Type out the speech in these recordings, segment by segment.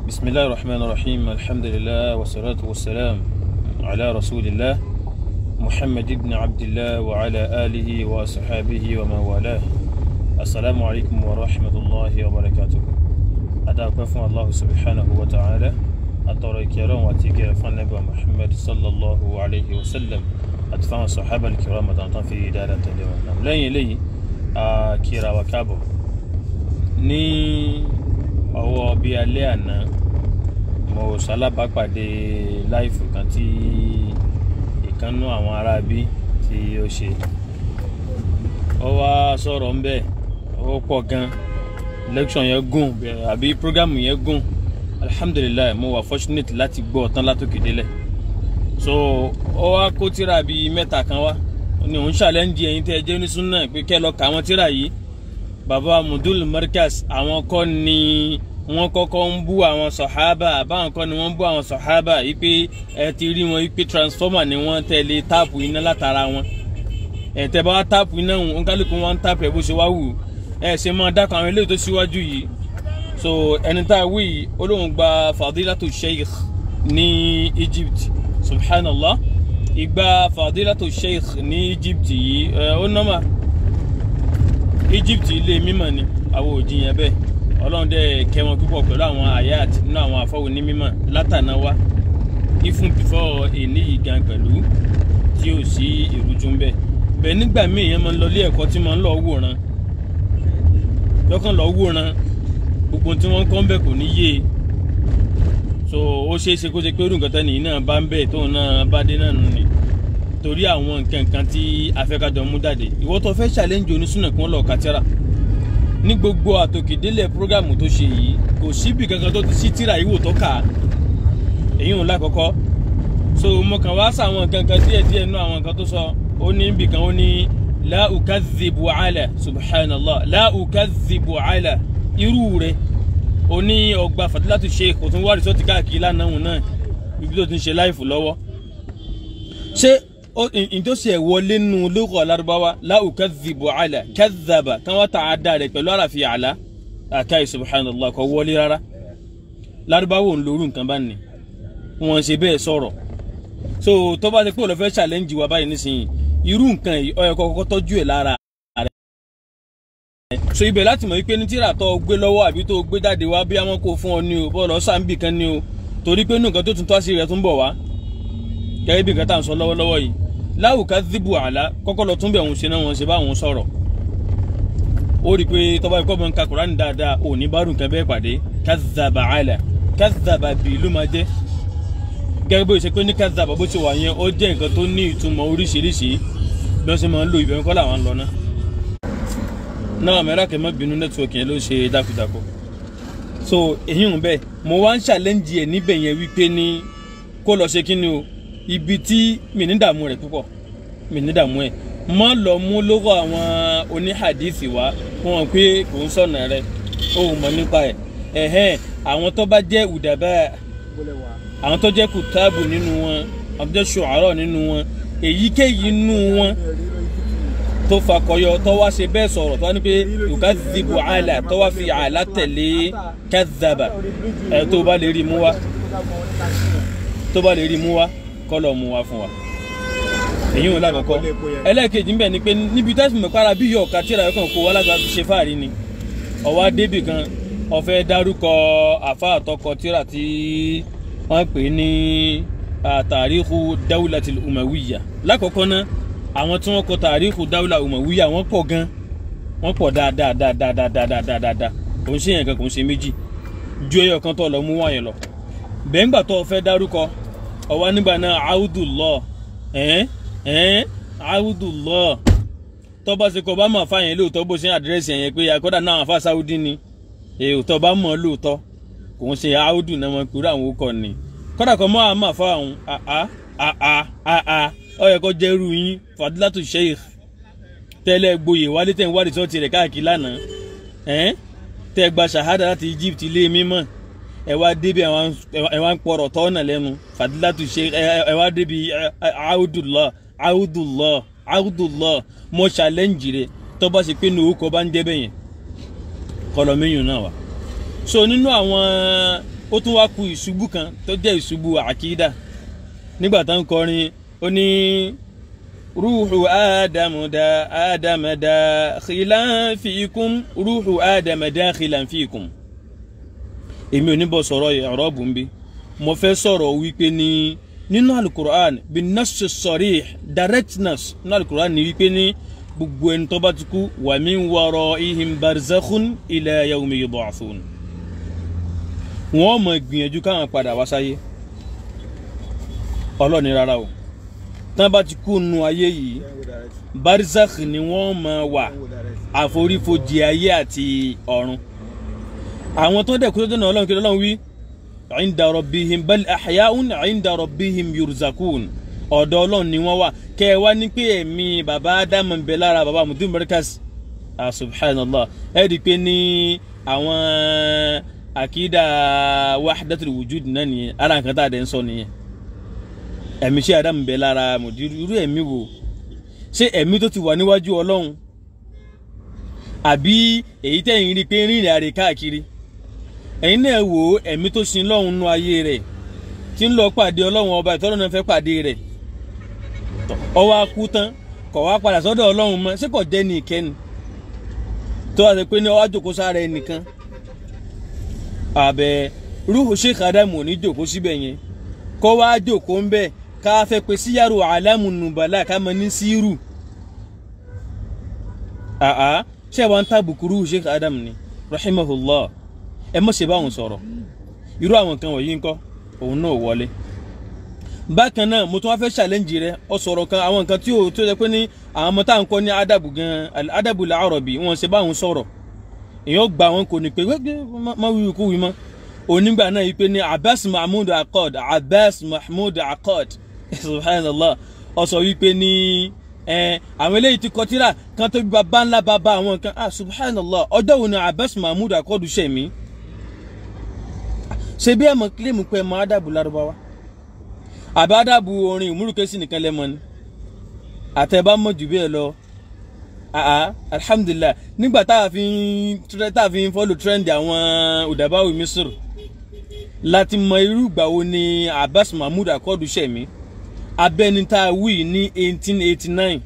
بسم الله الرحمن الرحيم الحمد لله والصلاة والسلام على رسول الله محمد بن عبد الله وعلى آله وصحابه ومن والاه. السلام عليكم ورحمة الله وبركاته. أدعوكم الله سبحانه وتعالى أترى الكرام واتيك فنبي محمد صلى الله عليه وسلم أدفع الصحابة الكرام أدعوكم في دارة اليوم لن يلي كيرا وكابو ní ọwọ́ bí alẹ́ àná mo ṣalábàápàdé láìfù kan tí ìkànnú àwọn aráabí tí ó ṣe ó wá sọ̀rọ̀ ń bẹ̀ ó pọ̀ gan lecture yẹn gùn àbí program yẹn gùn alhamdulillah mo wà fortunate láti gbọ́ tán látòkè délẹ̀ so ó wá kó tírà bíi mẹ́ta kan wá ní òun challenge ẹ̀yin tẹ́ ẹ jẹ́ ní súnà pé kẹ́ lọ ka àwọn tírà yìí. Baba Mudul Markaz àwọn kọ́ ni wọ́n kọ́kọ́ ń bú àwọn sọ̀hábà àbáwọn kọ́ ni wọ́n ń bú àwọn sọ̀hábà wípé ẹ ti rí wọn wípé transformer ni wọ́n tẹ̀lé táàpù iná látara wọn tẹ́ bá wá táàpù iná wọn kálukú wọn ń táàpù ẹ̀ bó ṣe wá wù ṣe máa dákọ̀ àwọn eléyìí tó síwájú yìí so ẹni tá a wí yìí olóhùn gba fadilatu sheikh ní Egypt subhanallah ìgbà fadilatu sheikh ní Egypt yìí ó nọ́mà Egypt ilé mímọ́ ni àwọn òjìyàn bẹ́ẹ̀ Ọlọ́run dẹ̀ kẹ́ wọn púpọ̀ pẹ̀lú àwọn ayat nínú àwọn àfọwò ní mímọ́ látàná wá ifun before èní yìí gan pẹ̀lú tí ò sí ìrújú ń bẹ bẹ́ẹ̀ nígbà míì yẹn máa ń lọ ilé ẹ̀kọ́ tí máa ń lọ wòran lọ́kàn lọ wòran gbogbo tí wọ́n ń kọ́ ń bẹ̀ kò ní yé so ó ṣeé ṣe kó ṣe pé irú nǹkan tẹ́ni yìí náà bá ń bẹ̀ tóun náà bá dé náà nù ni torí àwọn nǹkan tí afẹ́kájọ mú jáde ìwọ tó fẹ́ challenge onísùnà kí wọ́n lọ kàtírà ní gbogbo àtòkèdélẹ̀ prógrámù tó ṣe yìí kò síbi kankan tó ti sí tírà ìwò tó kà á èyí ò lákọ̀ọ́kọ́ so mo kàn wá sàwọn nǹkan díẹ̀ nú àwọn nǹkan tó sọ ó ní ibì kan ó ní la ukadhibu ala subhanallah la ukadhibu ala irú rẹ̀ ó ní ọgbà Fadilatu Sheikh kò tún wá rìsọ́ọ̀tì káàkiri lánàá òun náà ibi tó ti ń ṣe láìfù lọ́wọ́ ṣé into se wọlé nu lugha Lárúbáwá la ukadhibu ala kadhaba kan wa ta'adda rẹ̀ pẹ̀lú ara fi ala akai subhanallah ko wọlé rárá Lárúbáwá on lorun kan bá ní wọ́n ṣe bẹ́ẹ̀ sọ̀rọ̀ so tó bá ṣe pé ó lọ fẹ́ challenge wa báyìí nísìn irú nǹkan yìí ó yẹ kó kọ́kọ́ tọ́jú ẹ̀ lára rẹ̀ so ibẹ̀ láti mọ̀ wípé ní tírà tó gbé lọ́wọ́ àbí tó gbé jáde wá bí àwọn kò fún ọ ní o bó lọ sambi kan ní o torí pé nǹkan tó tún tó àṣírí rẹ̀ tún bọ̀ wá gẹ́gẹ́ bí nǹkan tá ń sọ lọ́wọ́lọ́wọ́ yìí la ukadhibu ala kọ́kọ́ lọ tún bẹ̀ wọ́n ṣe náà wọ́n ṣe bá wọn sọ̀rọ̀ ó rí pé tó bá ikọ́ bọ́ ń ka Kùránì dáadáa ò ní bá rùn kan bẹ́ẹ̀ pàdé kadhaba ala kadhaba bí ló máa jẹ́ gẹ́gẹ́ bó ṣe pé ní kadhaba bó ṣe wà yẹn ó jẹ́ nǹkan tó ní ìtumọ̀ oríṣiríṣi bí wọ́n ṣe máa ń lo ìbẹ̀rù kọ́ làwọn ń lọ náà mẹ́rà kẹ́ mọ́ bínú nẹ́tíwọ̀kì yẹn ló ṣe dákúdákú so èyí ń bẹ́ẹ̀ mo wá ń challenge ẹ̀ níbẹ̀ yẹn wípé ní kó lọ ṣe kí ni o ibi tí mi ní dààmú rẹ̀ púpọ̀ mi ní dààmú ẹ̀ mọ́ lọ mú lọ́wọ́ àwọn oníhàdíìsì wá fún wọn pé kò ń sọ̀nà rẹ̀ ó mọ̀ nípa ẹ̀ àwọn tó bá jẹ́ ùdàbà àwọn tó jẹ́ kùtàbù nínú wọn àwọn tó jẹ́ ṣùárà nínú wọn èyíkéyìí nínú wọn tó fakọyọ tó wá ṣe bẹ́ẹ̀ sọ̀rọ̀ tó wá ní pé yukadhibu ala tó wá fi àlá tẹ̀lé kadhaba tó bá lè rí mú wá kọlọ mú wá fún wa èyí ò lákọ̀ọ́kọ́ ẹlẹ́ẹ̀kejì ń bẹ ni pé níbi tẹ́sí mẹ́pàá bí yọ ọ̀ka tíra ẹ̀kọ́ kó wá lágbà fi ṣe fáàrí ni ọwá débì kan ó fẹ́ dárúkọ àfa àtọkọ tíra tí wọ́n pè ní tàríkù dáwùlàtìl umawiyya lákọ̀ọ́kọ́ náà àwọn tí wọ́n kọ tàríkù dáwùlà umawiyya wọ́n pọ̀ gan wọ́n pọ̀ dáadáa kò ń ṣe yẹn kan kò ń ṣe méjì ju ẹyọ kan tó lọ mú wáyẹn lọ bẹ́ẹ̀ ńgbà tó fẹ́ dárúkọ ọwá nígbà náà Audullah Audullah tó bá ṣe kọ bá mọ̀ fáyẹn lóòótọ́ bó ṣe àdírẹ́sì ẹ̀yẹn pé akọ́dà náà àfà Saudi ni èòótọ́ bá mọ̀ lóòótọ́ kò ń ṣe Audu náà wọn pẹ̀lú àwọn okọ̀ ni kọ́dà kan mọ́ àmà fáwọn ó yẹ kó jẹ́rú yín Fadilatu Sheikh tẹ́lẹ̀ gboyè wálé tẹ́ ń wádìí sọ́ọ̀tì rẹ̀ káàkiri lánàá tẹ́ gba ṣàhádà láti Egypt ilé mímọ́ ẹ wá débi ẹ wá ń pọ̀rọ̀ tọ́nà lẹ́nu Fadilatu Sheikh ẹ wá débi Audullah mo challenge rẹ̀ tó bá ṣe pé ní orúkọ bá ń jẹ́ bẹ́yẹn kọlọmíyùn náà wà so nínú àwọn ó tún wá ku ìṣubú kan tó jẹ́ ìṣubú àkídà nígbà tán kọrin ó ní ruhu ádámù dakhilan fikum ruhu ádámù dakhilan fikum. Èmi ò ní bọ́ sọ̀rọ̀ i'rab ń bí mo fẹ́ sọ̀rọ̀ wípé ní nínú alukur'an bí nass sarih directness nínú alukur'an ní wípé ní gbogbo ẹni tó bá ti kú wa min waraihim barzakhun ila yawmi yub'athun. Wọ́n mọ̀ gbìyànjú káwọn padà wá sáyé. Ọlọ́ni rárá o tán bá ti kú nù ayé yìí barzakh ni wọ́n mọ̀ wà àforífojì ayé àti ọ̀run. Àwọn tó dẹ̀ kú tó dẹ̀nà Ọlọ́run kí Ọlọ́run wí inda rabbihim bal ahya'un inda rabbihim yurzakun. Ọ̀dọ̀ Ọlọ́run ni wọ́n wà kẹ́ wá ní pé ẹ̀mí bàbá Ádámù ń bẹ lára bàbá Mudu Markaz. Subhanallah ẹ di pé ní àwọn àkídà wahdatul wujud náà nìyẹn ara nǹkan tá a dẹ̀ ń sọ nìyẹn. Ẹ̀mí ṣé Ádámù ń bẹ lára Mudir irú ẹ̀mí wo ṣé ẹ̀mí tó ti wà níwájú Ọlọ́run àbí èyí tẹ̀yìn rí pé rìnrìn àrè káàkiri. Ẹ̀yin náà wò ẹ̀mí tó sin lọ́hùn nú ayé rẹ̀ tí ń lọ pàdé Ọlọ́run ọba ìtọ́lọ́ náà fẹ́ pàdé rẹ̀ ó wá kú tán kò wá padà sọ́dọ̀ Ọlọ́run mọ́ ṣé kò jẹ́ ní ìkẹ́ni tó wá ṣe pé ní ó wá jókòó sára ẹnìkan. Àbẹ̀ rúhù Sheikh Adamu ò ní jókòó síbẹ̀ yẹn kó wá jókòó ń bẹ̀ ká fẹ́ pé síyàrú alamun nubala ká mọ ní síírù. Ṣé wọ́n ń tàbùkù rúhù Sheikh Adamu ni rahimahullah ẹ mọ̀ ṣe báwọn sọ̀rọ̀ irú àwọn kan wọ̀nyí ńkọ́ òun náà wọlé. Bákan náà mo tún wá fẹ́ challenge rẹ ọ sọ̀rọ̀ kan àwọn nǹkan tí ó tó jẹ́ pé ní àwọn ọmọ tá à ń kọ́ ní adabu gan al-adabul arabi wọn ṣe báwọn sọ̀rọ̀ èèyàn gba wọn kò ní pé má wíwí kú wí mọ́. Onígbà náà yìí pé ní Abbas Mahmoud Aqad subhanallah ó sọ wípé ní àwọn eléyìí ti kọtíra kan tó bí bàbá ńlá bàbá àwọn kan subhanallah ọjọ́ wo ni Abbas Mahmoud Aqad ṣẹ̀mí ṣe bí ẹ mọ̀ kílèmù pé mọ adabu Lárúbáwá àbí adabu orin ìmúrùkẹ́sì nìkan lẹ́mọ̀ ni àtẹ̀bá mọ̀ jù bẹ́ẹ̀ lọ. Alhamdulillah nígbà tá a fi ń follow trend àwọn udabawi Misr láti mọ irú ìgbà wo ni Abbas Mahmoud Aqad ṣẹ̀mí. Abẹ́ni tá a wí ní 1889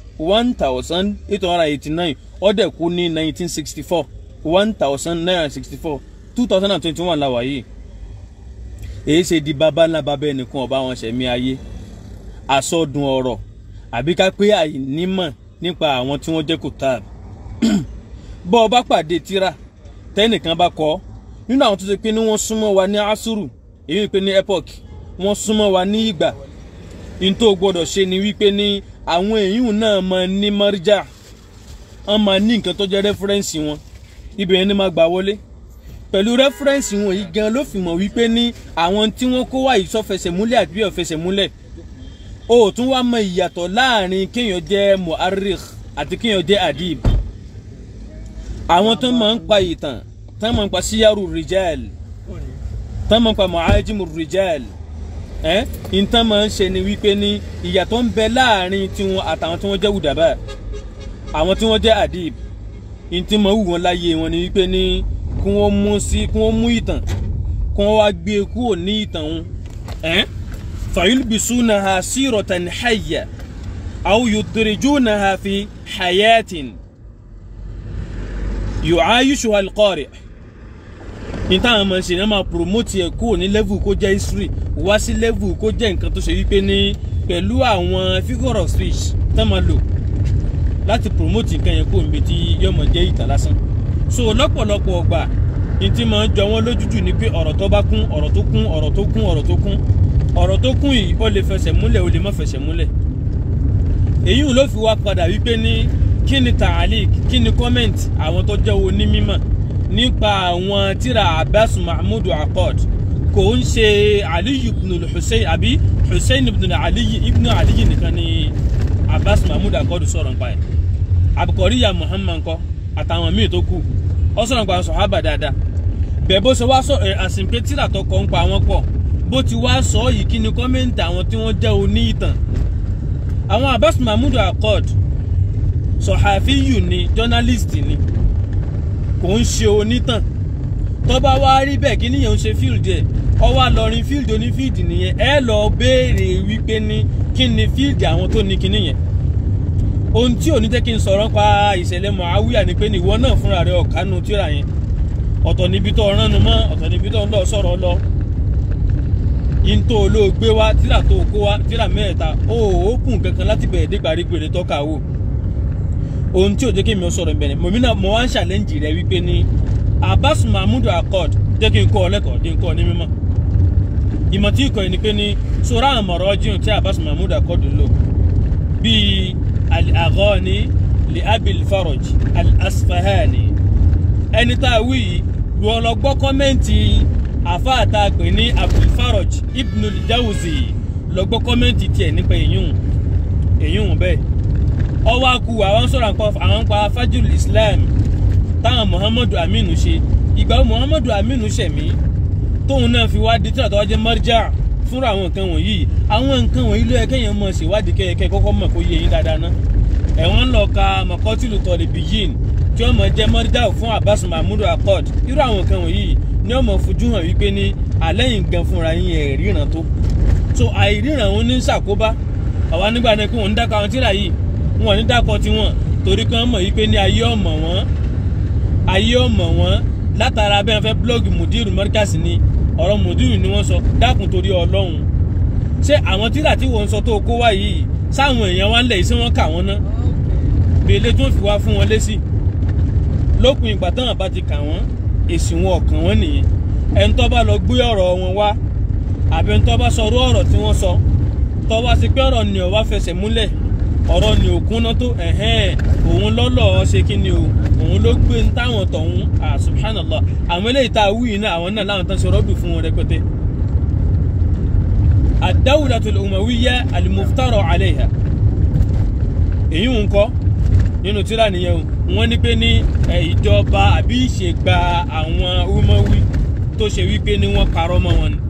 1889 ó dẹ̀ kú ní 1964 1964 2021 la wà yìí. Èyí ṣe di bàbá ńlá bàbá ẹnìkan ọba wọn ṣẹ̀mí ayé àsọdùn ọ̀rọ̀ àbí ká pé àìnímọ̀ nípa àwọn tí wọ́n jẹ́ kutab. Bọ́ ọ bá pàdé tíra tẹ́nìkan bá kọ nínú àwọn tó ṣe pé ní wọ́n súnmọ́ wa ní asuru èyí pé ní epoch wọ́n súnmọ́ wa ní ìgbà in tó gbọ́dọ̀ ṣe ni wípé ní àwọn èyí náà máa ní marja wọ́n máa ní nǹkan tó jẹ́ rẹ́fúrẹ́ǹsì wọn ibẹ̀ ni máa gbà wọlé pẹ̀lú rẹ́fúrẹ́ǹsì wọn yìí gan ló fi mọ̀ wípé ní àwọn tí wọ́n kó wá yìí sọ fẹsẹ̀ múlẹ̀ àbí ó fẹsẹ̀ múlẹ̀. O tún wá mọ ìyàtọ̀ láàrin kéèyàn jẹ́ mu'arrikh àti kéèyàn jẹ́ adib. Àwọn tó máa ń pa ìtàn tó máa ń pa síyàrú rijal tó máa ń pa mu'ajimu rijal ìtàn máa ń ṣe ni wípé ní ìyàtọ̀ ń bẹ láàrin tiwọn àtàwọn tí wọ́n jẹ́ udaba. Àwọn tí wọ́n jẹ́ adib ìtì máa wù wọ́n láyé wọn ni wípé ní kí wọ́n mú ìtàn kí wọ́n wá gbé kúrò ní ìtàn wọn فيلبسونها سيرة حية أو يدرجونها في حياة يعايشها القارئ. Níta máa ṣe náà máa promote ẹ̀ kúrò ní level kó jẹ́ history wá sí level kó jẹ́ nǹkan tó ṣe wípé ní pẹ̀lú àwọn figure of speech tó máa lò láti promote nǹkan yẹn kúrò níbi tí yóò máa jẹ́ ìtàn lásán. So lọ́pọ̀lọpọ̀ ọgbà ní tí máa ń jọ wọ́n lójújù ní pé ọ̀rọ̀ tó bá kún ọ̀rọ̀ tó kún ọ̀rọ̀ tó kún ọ̀rọ̀ tó kún ọ̀rọ̀ tó kún yìí ó lè fẹsẹ̀ múlẹ̀ ó lè má fẹsẹ̀ múlẹ̀. Èyí ló fi wá padà wípé ní kí ni ta'alik kí ni comment àwọn tó jẹ́ onímímọ̀ nípa àwọn tíra Abbas Mahmoud Aqad kò ń ṣe Ali ibn al-Hussein àbí Hussein ibn Ali nìkan ni Abbas Mahmoud Aqad sọ̀rọ̀ nípa ẹ̀. Abukariya Muhammad kọ́ àtàwọn míì tó kù ó sọ̀rọ̀ nípa sọ̀hábà dáadáa. Bẹ́ẹ̀ bó ṣe wá sọ àsìnpé tíra tó kọ́ ń pa àwọn pọ̀ bó ti wá sọ yìí kí ni kọ́mẹ́ǹtì àwọn tí wọ́n jẹ́ oní ìtàn. Àwọn Abbas Mahmoud Aqad sọ̀háfíyù ni journalist ni kò ń ṣe onítàn tó bá wá rí bẹ́ẹ̀ kí níyẹn ń ṣe field ẹ̀ ọ wá lọ rin field oní field nìyẹn ẹ lọ béèrè wípé ní kí ni field àwọn tó ní kíní yẹn. Ohun tí ò ní jẹ́ kí n sọ̀rọ̀ pa ìṣẹ̀lẹ̀ Muawiya ni pé ní ìwọ náà fúnra rẹ̀ ọ̀kánu tíra yẹn ọ̀tọ̀ níbi tó ránu mọ́ ọ̀tọ̀ níbi tó ń lọ sọ̀rọ̀ lọ in tó ló gbé wá tíra tó kó wá tíra mẹ́ta ó kùn kankan láti bẹ̀rẹ̀ dé gbàrígbèrè tọ́ka wò. Ohun tí ò jẹ́ kí mi sọ̀rọ̀ ìbẹ̀rẹ̀ mo wá ń challenge rẹ̀ wípé ní Abbas Mahmood Accord jẹ́ kí n kọ́ ọ lẹ́kọ̀ọ́ jẹ́ n kọ́ ọ ní mímọ́. Ìmọ̀ tí ìkọ̀ ni pé ní sọ́ra àmọ̀rọ̀ jíun tí Abbas Mahmood Accord lò bíi al-Aghani li Abil Faraj al-Asfahani ẹni tá a wí yìí wọ́n lọ gbọ́ kọ́mẹ́ǹtì àfáà tá a pè ní Abul Faraj Ibn al-Jawzi lọ gbọ́ kọ́mẹ́ǹtì tiẹ̀ nípa èyún bẹ́ẹ̀ ọwọ́ akú àwọn sọ̀rọ̀ àwọn pa Fajrul Islam táwọn Muhammadu Aminu ṣe ìgbà Muhammadu Aminu ṣẹ̀mí tóun náà fi wádìí tí àtọwájẹ marja fúnra àwọn nǹkan wọ̀nyí ló yẹ kéèyàn mọ̀ ṣèwádìí kẹ́kẹ́ kọ́kọ́ mọ̀ kó yé yín dáadáa ná ẹ̀wọ̀n lọ ka Maqatilu Talibiyin tí wọ́n mọ̀ jẹ́ marja fún Abbas Mahmood Accord irú àwọn nǹkan wọ̀nyí ni wọ́n mọ̀ fojú hàn wípé ní àlẹ́yìn gan fúnra yín ẹ̀ ríran tó so àìríran wọn ní ṣàkóbá àwa nígbà náà pé wọ́n ń dákọ̀ àwọn tíra yìí wọn ní dákọ̀ tiwọn torí kan mọ̀ wípé ní ayé ọmọ wọn látara bẹ́ẹ̀ fẹ́ blọ́ọ̀gì Mudiru Markaz ni ọ̀rọ̀ Mudiru ni wọ́n sọ dákun torí Ọlọ́run ṣé àwọn tíra tí wọ́n sọ tó kó wá yìí sáwọn èèyàn wá ń lẹ̀ sí wọn kà wọ́n ná bèlè tó ń fi wá fún wọn lésì lópin ìgbà táwọn bá ti kà wọ́n èsì wọn ọ̀kan wọn nìyẹn ẹni tó bá lọ gbé ọ̀rọ̀ wọn wá àbí ẹni tó bá sọ orú ọ̀rọ̀ tí wọ́n sọ tó bá ti pé ọ̀rọ̀ ni ó wá fẹsẹ̀ múlẹ̀ ọ̀rọ̀ ni òkúnná tó òun lọ́lọ́ ṣe kí ni o òun ló gbé ń táwọn tọ̀hún subhanallah àwọn eléyìí tá a wú yìí náà àwọn náà láwọn tán ṣe rọ́bì fún wọn rẹpẹtẹ. ad-dawlatul umawiyya al-muftara alayha èyí ń kọ́ nínú tíra nìyẹn o wọ́n ní pé ní ìjọba àbí ìṣègbà àwọn Umawi tó ṣe wípé ní wọ́n parọ́ mọ́ wọn ni.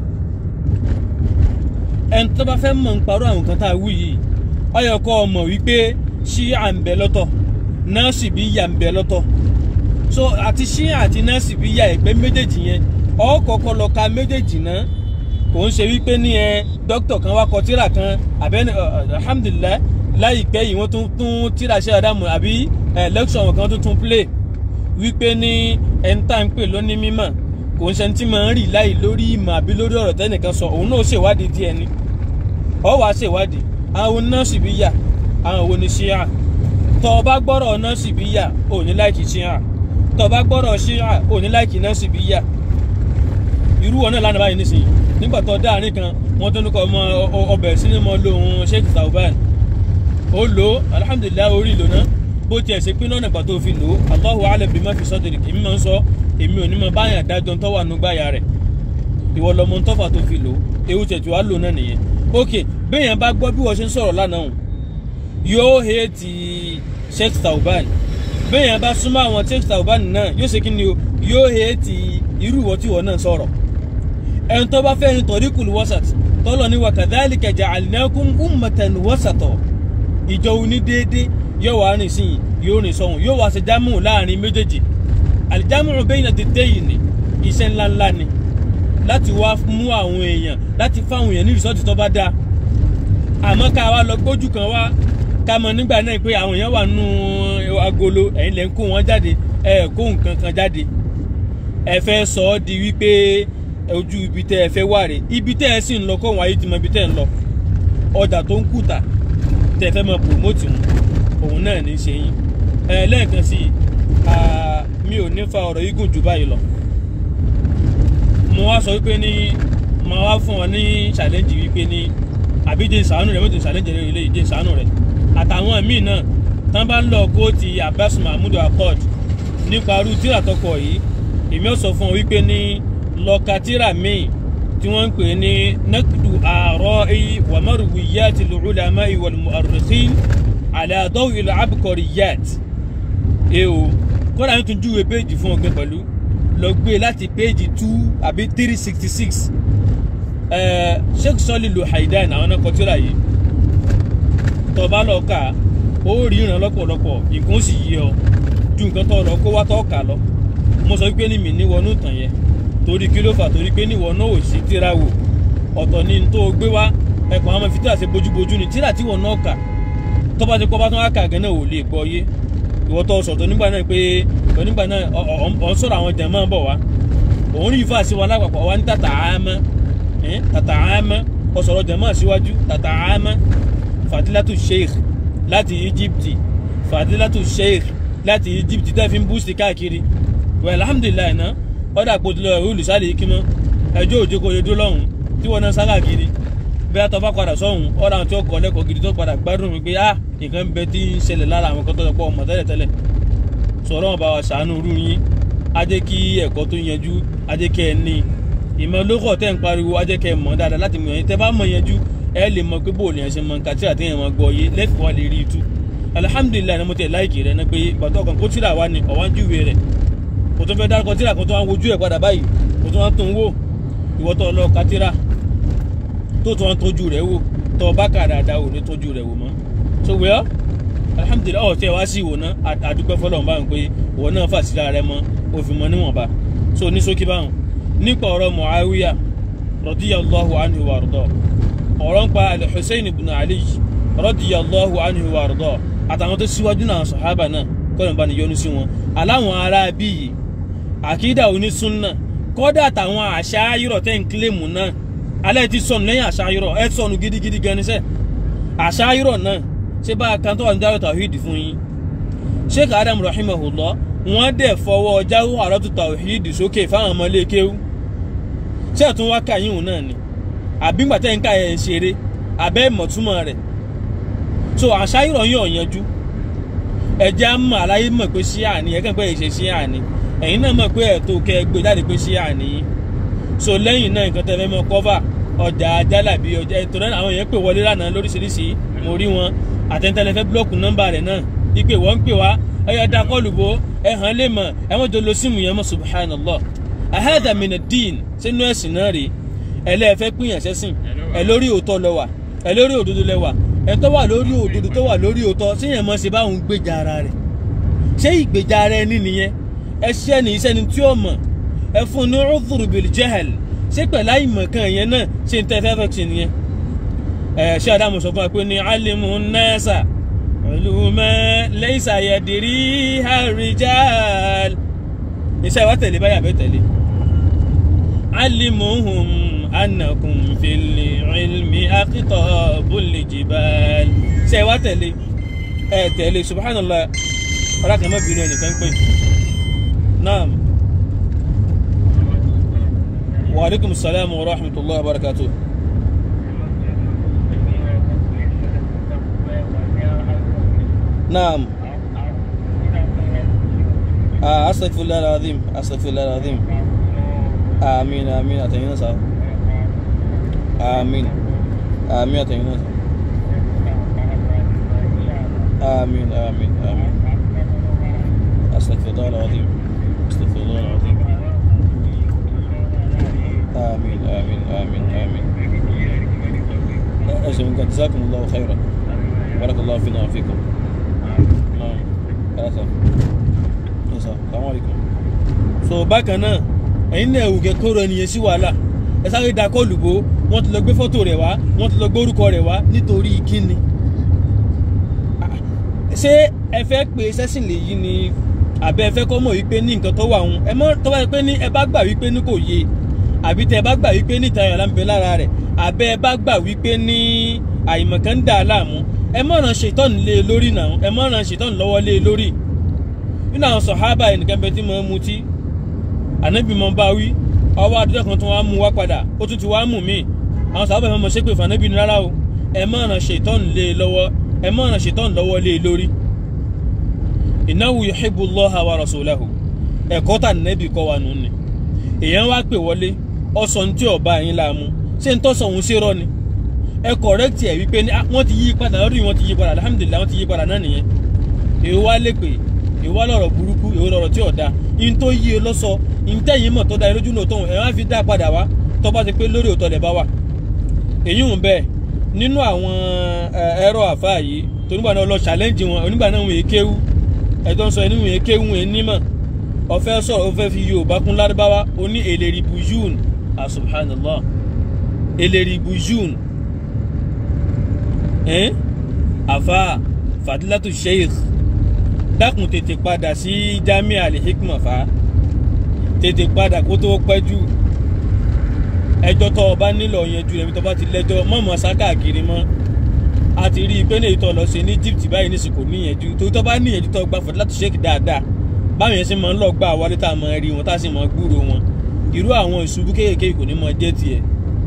ẹni tó bá fẹ́ mọ̀ ń parọ́ àwọn kan tá a wú yìí ó yẹ kó mọ̀ wípé Ṣíà ń bẹ lọ́tọ̀ Nasibiyya ń bẹ lọ́tọ̀ so àti Ṣíà àti Nasibiyya ẹgbẹ́ méjèèjì yẹn ó kọ́kọ́ lọ ka méjèèjì náà kò ń ṣe wípé ní dókítà kan wá kọ tíra kan àbẹ́ni alhamdulillah láìpẹ́ yìí wọ́n tún tíra ṣe àdámù àbí lẹ́kṣọ̀ wọn kan tún play wípé ní ẹni tá à ń pè lóní mímọ̀ kò ń ṣe tí máa ń rì láì lórí ìmọ̀ àbí lórí ọ̀rọ̀ tẹ́nìkan sọ òun náà ṣèwádìí díẹ̀ ni ó wàá ṣèwádìí àwọn Nasibiyya àwọn wo ni Ṣíà tó bá gbọ́rọ̀ Nasibiyya ò ní láìkì Ṣíà tó bá gbọ́rọ̀ Ṣíà ò ní láìkì Nasibiyya irú wọn náà lánàá báyìí nísìnyí nígbà tó dáàrin kan wọ́n tó ní kọ́ ọmọ ọbẹ̀ sinimá lóhun Sheikh Tawban ó lò alhamdulillah orí ìlò náà bó tiẹ̀ ṣe pín náà nígbà tó fi lò Allahu a'lam bima fi sadrik èmi máa ń sọ èmi ò ní mọ báyà dájọ́ tó wà nígbàyà rẹ̀ ìwọ lọmọ ń tọ́fà tó fi lò ewu tẹ̀tù wá lò náà nìyẹn ok béèyàn bá gbọ́ bí wọ́n ṣe ń sọ̀rọ̀ lánàá yóò hate Sheikh Tawban béèyàn bá súnmọ́ àwọn Sheikh Tawban náà yóò ṣe kí ni o yóò hate irú ìwọ tí wọ́n náà sọ̀rọ̀ ẹni tó bá fẹ́ ní tariqul wasat tọ́lọ̀ ní wa kadhalika ja'alnakum ummatan wasata ìjọ oní déédé yóò wá rìn sí yóò rìn sọ́hun yóò wá ṣe jámù láàrin méjèèjì al-jam'u bayna ad-dayn iṣẹ́ ńláńlá ni láti wá mú àwọn èèyàn láti fáwọn èèyàn ní rìsọ́ọ̀tì tó bá dáa àmọ́ ká wá lọ gbójú kan wá ká mọ̀ nígbà náà pé àwọn èèyàn wà nínú agolo ẹ̀yin lẹ́ ń kó wọn jáde kó nǹkan kan jáde ẹ fẹ́ sọ ọ́ di wípé ojú ibi tẹ́ ẹ fẹ́ wà rè ibi tẹ́ ẹ sì ń lọ kó wọn ayé ti mọ ibi tẹ́ ẹ ń lọ ọjà tó ń kùtà tẹ́ ẹ fẹ́ mọ promote òun náà ní í ṣe yín lẹ́ẹ̀kan sí mi ò ní fa ọ̀rọ̀ yìí gùn jù báyìí lọ mo wá sọ wípé ní mo wá fún ọ ní challenge wípé ní àbí jẹ́ ìsàánú rẹ̀ mọ́tò challenge rẹ̀ ilé ìjẹ́ ìsàánú rẹ̀ àtàwọn míì náà tán bá ń lọ kó ti Abbas Mahmood Accord nípa arú tíra tọkọ yìí èmi ò sọ fún ọ wípé ní lọ́ka tíra míì tí wọ́n ń pè ní naqdu ara'i wa marwiyati al-ulama'i wal mu'arrikhin ala dawi al-abqariyat kódà ní tún júwe péjì fún ọgbẹ́ pẹ̀lú lọ gbé láti péjì 2 àbí 366 Sheikh Salih Al-Haidan àwọn náà kọ tíra yìí tó bá lọ kà ó rí ìran lọ́pọ̀lọpọ̀ nǹkan ó sì yí ọ ju nǹkan tó lọ kó wá tó kà lọ mo sọ wípé ní mi ní wọnú tàn yẹn torí kí ló fà torí pé níwọ náà ò sí tíra wò ọ̀tọ̀ ni tó gbé wá ẹ̀kọ́ àwọn fi tíra ṣe bójúbójú ni tíra tí wọ́n náà kà tó bá ti kọ́ bá tán wá kà gan náà ò lè gbọ́ yé ìwọ tó sọ̀tọ̀ nígbà náà pé onígbà náà ọ̀ ń sọ̀rọ̀ àwọn jẹ̀mọ́ bọ̀ wá òun rí ìfà sí wa lápapọ̀ wa ní tàtà àmọ́ ọ̀sọ̀rọ̀ jẹ̀mọ́ síwájú tàtà àmọ́ Fadilatu Sheikh láti Egypt Fadilatu Sheikh láti Egypt tẹ́ fi ń búùsì káàkiri wẹ̀ alhamdulilayi náà ọ̀dà àpótí lọ ìwé olùsáré kí mọ́ ẹjọ́ òjò kò lè dó lọ́hùn tí wọ́n náà sá káàkiri bí a tọ́ bá padà sọ́hùn ọ̀dà àwọn tí ó kọ́ lẹ́kọ̀ọ́ gidi tó padà gbádùn mi pé nǹkan bẹ tí ń ṣẹlẹ̀ lára àwọn kan tó pọ̀ ọmọ tẹ́lẹ̀ sọ̀rọ̀ wọn bá wa ṣàánú rú yín á jẹ́ kí ẹ̀kọ́ tó yanjú á jẹ́ kẹ́ ẹ ní ìmọ̀ lókọ̀ tẹ́ ń pariwo á jẹ́ kẹ́ ẹ mọ̀ dáadáa láti mọ̀ yẹn tẹ́ bá mọ̀ yanjú ẹ lè mọ̀ pé bóòlù yẹn ṣe mọ̀ nǹkan tí àti yẹn mọ̀ gbọ́ yé lẹ́fì wa lè rí itu alihamudulilayi ni mo tẹ̀ láìkì rẹ ní pé bàtọ́ kan kó tíra wa ni ọ̀wá ń júwe rẹ̀ kò tó fẹ́ dárúkọ tíra kan tó wá ń wojú ẹ̀ padà báyìí kò tó wá ń tó ń wò ìwọ tó lọ ka tíra tó tó wá ń tójú rẹ̀ wò tó bá kà dáadáa ò ní tójú rẹ̀ wò mọ́ so wẹ́ọ́ alhamdulilayi ọ̀ tẹ́ wá sí ìwò náà àdúpẹ́ fọlọ́run báwọn pé ìwọ náà fà síra rẹ mọ́ òfin mọ́ níwọ̀nba so ní ṣókí báwọn nípa ọ̀rọ̀ Muawiya radiyallahu anhu wa arda ọ̀rọ̀ ń pa al-Husayn ibn Ali radiyallahu anhu wa arda àtàwọn tó síwájú náà sàhábà náà kọ́nà bá ní yọ́nú sí wọn aláwọn ará bí yìí àkídà onísúnnà kọ́dà àtàwọn àṣàyírọ̀ tẹ́ ń kílèmù náà alẹ́ ti sọnù lẹ́yìn àṣàyírọ̀ ẹ sọnù gidigidi gan níṣẹ́ àṣàyírọ̀ náà ṣé bá a kan tó wà ní Jawharatul Tawhid fún yín Sheikh Adam rahimahullah wọ́n dẹ̀ fọwọ́ Jawharatul Tawhid sókè fáwọn ọmọ ilé kéwú ṣé ẹ̀ tún wá ká yín òun náà ni àbí ńgbà tẹ́ ń ká ẹ̀ ń ṣeré àbẹ́ ìmọ̀túmọ̀ rẹ̀ so àṣàyírọ̀ yín ò yanjú ẹ̀jẹ̀ á mọ̀ aláyé mọ̀ pé ṣíà ni ẹ̀kẹ́ pé ìṣe ṣíà ni ẹ̀yin náà mọ̀ pé ẹ̀tọ́ kẹ́ gbé jáde pé ṣíà ni so lẹ́yìn náà nǹkan tẹ́ fẹ́ mọ kọ́fà ọjà jálàbí ọjà ètò náà àwọn èèyàn pè wọlé lánàá lóríṣiríṣi mo rí wọn àtẹ̀ntẹ̀lẹ̀ fẹ́ búlọ́ọ̀kù nọ́mbà rẹ̀ náà ìpè wọ́n ń pè wá ẹ̀yà dá kọ́ọ̀lù bó ẹ̀hàn lè mọ̀ ẹ̀wọ̀n jọ lo síìmù yẹn mọ̀ subhanallah ahada min ad-din sínú ẹ̀sìn náà rèé ẹlẹ́ẹ̀fẹ́ pínyàn sẹ́sìn ẹ̀ lórí òótọ́ lọ wà ẹ̀ lórí òdodo lẹ́wà ẹ̀ tó wà lórí òdodo tó wà lórí òótọ́ síyẹn mọ̀ sí báwọn gbèjà ara rẹ̀ ṣé ìgbèjà ara ẹni nìyẹn ẹ ṣẹ́ ní iṣẹ́ ni tí ó mọ̀ ẹ fún ní udhur bil jahl ṣé pẹ̀lú àìmọ̀ kan yẹn náà ṣe ń tẹ́ fẹ́fẹ́ tì nìyẹn ṣé Ádámù sọ fún wa pé ní alimu nasa uluma laysa yadriha rijal iṣẹ́ wa tẹ̀lé báyà bẹ́ tẹ̀lé alimuhum annakum fil ilmi aqtabul jibal ṣé wa tẹ̀lé tẹ̀lé subhanallah ọ̀rọ̀ mọ́ bínú ẹnìkan pé naam wa alaikum salam wa rahmatullahi wa barakatuh naam astaghfirullah alazim amin atayna sa amin atayna sa amin astaghfirullah alazim amin jazakumullahu khairan barakallahu fina wa fikum so bákan náà ẹ̀yin náà ẹ̀wù kẹ́kọ̀ọ́ rẹ̀ nìyẹn sí wàhálà ẹ sáré da kọ́ọ̀lù bó wọ́n ti lọ gbé fọ́tò rẹ̀ wá wọ́n ti lọ gbé orúkọ rẹ̀ wá nítorí kíni ṣé ẹ fẹ́ pé sẹ́sìn lèyí ni àbẹ́ ẹ fẹ́ kọ́ mọ̀ wípé ní nǹkan tó wà ń ẹ mọ́ tó bá yẹ pé ní ẹ bá gbà wípé ní kò yé àbí tẹ ẹ bá gbà wípé ní ìtayọ̀ láǹbẹ̀ lára rẹ̀ àbẹ́ ẹ bá gbà wípé ní àìmọ̀kan ń dà á láàmú ẹ má ràn ṣètọ́nù lé e lórí náà ẹ má ràn ṣètọ́nù lọ́wọ́ lé e lórí nínú àwọn sọ̀hábà ẹnìkan bẹ tí mo ń mutí ànábì mọ̀ bá wí ọwọ́ àdúrà kan tó wá mú wá padà ó tún ti wá mú mí àwọn sọ̀hábà fẹ́ mọ̀ ṣépè fún ànábì ní rárá o ẹ má ràn ṣètọ́nù lé e lọ́wọ́ ẹ má ràn ṣètọ́nù lọ́wọ́ lé e lórí innahu yuhibbu Allaha wa rasulahu ẹ̀kọ́ tà nẹ́bì kọ́ wa nù ni èèyàn wá pè wọlé ọ̀sán tí ọba yín láàmú ṣé ń tọ́sọ̀ òun ṣe rọ́ ni ẹ kọ̀rẹ́kìtì ẹ̀ wípé wọ́n ti yí padà lórí wọn ti yí padà alhamdulillah wọ́n ti yí padà náà nìyẹn èwo wá lè pè èwo wá lọ̀rọ̀ burúkú èwo lọ̀rọ̀ tí ò da in tó yí e lọ́sọ in tẹ́yìn mọ̀ tó da lójú náà tóun ẹ̀ wá fi dá padà wá tó bá ti pé lórí òótọ́ lẹ̀ bá wà èyí ń bẹ́ẹ̀ nínú àwọn ẹ̀rọ àfáà yìí tó nígbà náà lọ challenge wọn onígbà náà wọn èkéwú ẹ̀tọ́ ń sọ ẹni wọn èkéwú wọn nímọ̀ ó fẹ́ sọ̀rọ̀ ó fẹ́ fi Yorùbá kún Lárúbáwá ó ní eleribujun subhanallah eleribujun afa fadilatu sheikh dákun tètè padà sí Jamia al-Hikma fa tètè padà kó tó pẹ́ jù ẹjọ́ tó bá nílò yanjú ẹ̀mí tó bá ti lẹ́jọ́ mọ̀mọ́ sákàkiri mọ́ a ti rí i pé ní ìtọ́ lọ sí ní Egypt báyìí ní sìkò níyànjú tó bá níyànjú tó gba fadilatu sheikh dáadáa báwọn yẹn sì máa ń lọ gbà wálé tá a máa rí wọn tá a sì máa gbúrò wọn irú àwọn ìṣubú kéékèèké kò ní máa jẹ́ tiẹ̀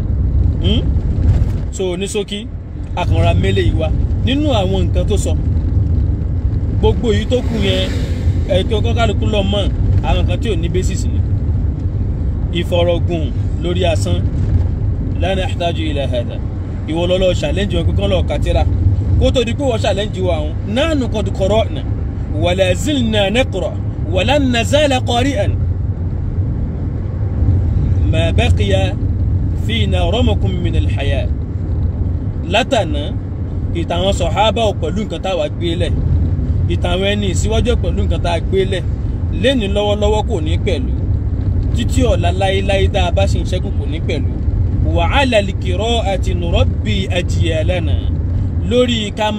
so ní ṣókí akànra mélé yìí wá nínú àwọn nǹkan tó sọ gbogbo yìí tó kù yẹn ẹ̀tọ́ kọ́kálukú lọ mọ́ àwọn nǹkan tí ò ní basis ni ìfọ̀rọ̀gùn lórí asán la nahtaju ila hada ìwọ lọ́lọ́ challenge wọn kíkan lọ́ọ̀ kátírà kó tó di pé wọ́n challenge wa àwọn nahnu qad qara'na wala zilna naqra walan nazala qari'an ma baqiya fina ramakum min al-haya látànà ìtàwọn sọ̀hábà ò pẹ̀lú nǹkan táwa gbé lẹ̀ ìtàwọn ẹni ìsíwájú pẹ̀lú nǹkan tá a gbé lẹ̀ lẹ́ni lọ́wọ́lọ́wọ́ kò ní pẹ̀lú títí ọ̀la láéláé tá a bá ṣe ń ṣẹ́kù kò ní pẹ̀lú wa 'ala al-qira'ati nurabbi ajyalana lórí ká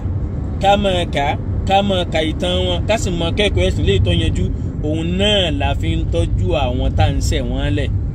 máa ka ìtàn wọn ká sì máa kẹ́kọ̀ọ́ ẹ̀sìn lè tọ́ yanjú òun náà la fi ń tọ́jú àwọn tá à ń ṣẹ̀ wọ́n lẹ̀.